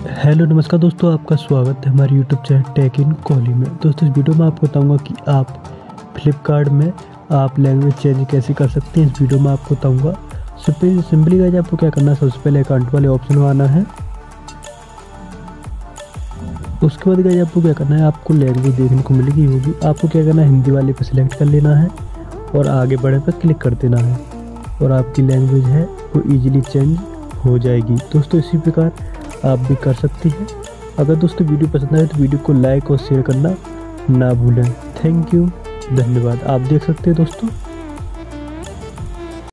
Hello नमस्कार दोस्तों, आपका स्वागत है हमारे YouTube channel tech in Kohli में। दोस्तों इस वीडियो में आपको बताऊंगा कि आप फ्लिपकार्ट में आप लैंग्वेज चेंज कैसे कर सकते हैं। इस वीडियो में आपको बताऊंगा। सिंपली गाइस आपको क्या करना है, सबसे पहले अकाउंट वाले ऑप्शन में आना है। उसके बाद गाइस आपको क्या करना है, आपको लैंग्वेज देखने को मिलेगी होगी। आपको क्या करना है, हिंदी वाले पर सिलेक्ट कर लेना है और आगे बढ़े पर क्लिक कर देना है और आपकी लैंग्वेज है वो ईजिली चेंज हो जाएगी। दोस्तों इसी प्रकार आप भी कर सकती हैं। अगर दोस्तों वीडियो पसंद आए तो वीडियो को लाइक और शेयर करना ना भूलें। थैंक यू, धन्यवाद। आप देख सकते हैं दोस्तों।